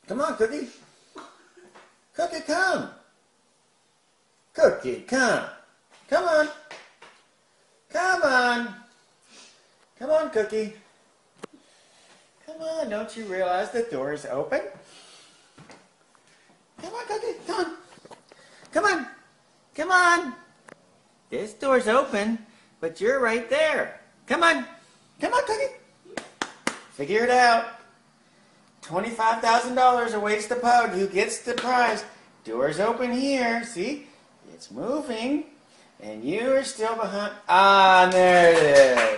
Come on, Cookie. Cookie, come. Cookie, come. Come on. Come on. Come on, Cookie. Come on, don't you realize the door is open? Come on, Cookie, come on. Come on. Come on. This door's open, but you're right there. Come on. Come on, Cookie. Figure it out. $25,000 awaits the pug who gets the prize. Door's open here. See? It's moving. And you are still behind. Ah, there it is.